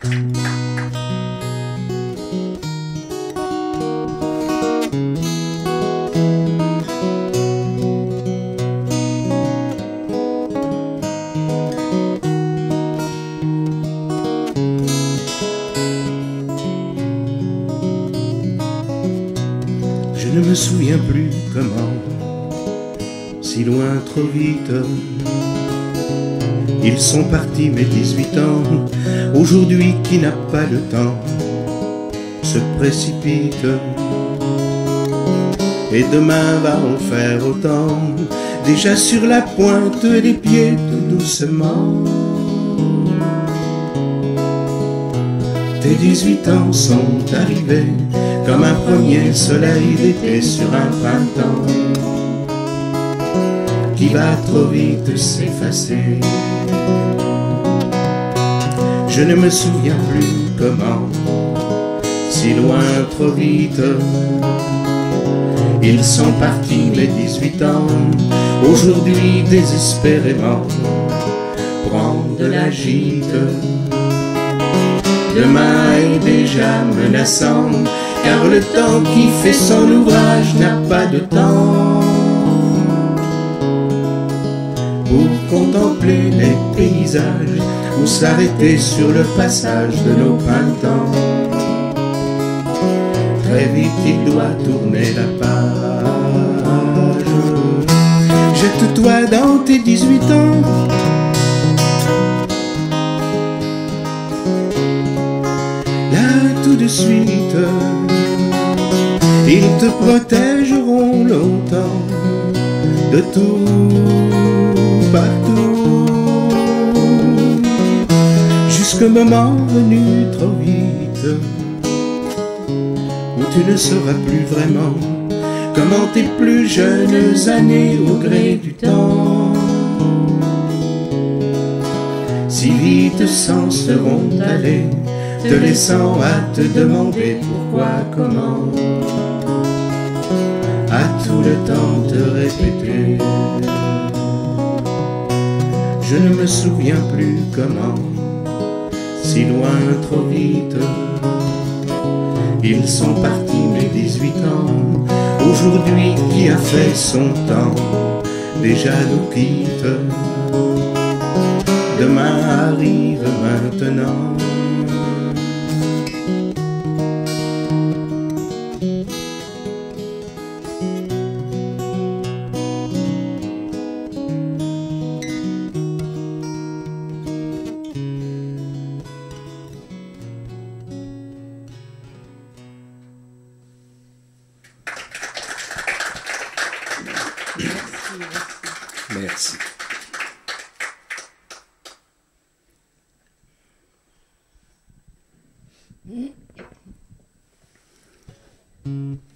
Je ne me souviens plus comment, si loin trop vite, ils sont partis mes 18 ans. Aujourd'hui qui n'a pas le temps se précipite, et demain va en faire autant, déjà sur la pointe des pieds tout doucement. Tes 18 ans sont arrivés comme un premier soleil d'été sur un printemps qui va trop vite s'effacer. Je ne me souviens plus comment, si loin trop vite, ils sont partis mes 18 ans. Aujourd'hui désespérément prendre de la gîte. Demain est déjà menaçant, car le temps qui fait son ouvrage n'a pas de temps pour contempler les paysages ou s'arrêter sur le passage de nos printemps. Très vite il doit tourner la page. Jette-toi dans tes 18 ans, là tout de suite. Ils te protégeront longtemps de tout, partout, jusqu'au moment venu trop vite où tu ne sauras plus vraiment comment tes plus jeunes années au gré du temps si vite s'en seront allées, te laissant à te demander pourquoi, comment, à tout le temps te répéter. Je ne me souviens plus comment, si loin trop vite, ils sont partis mes 18 ans. Aujourd'hui qui a fait son temps déjà nous quitte. Demain arrive maintenant. Merci. Mm.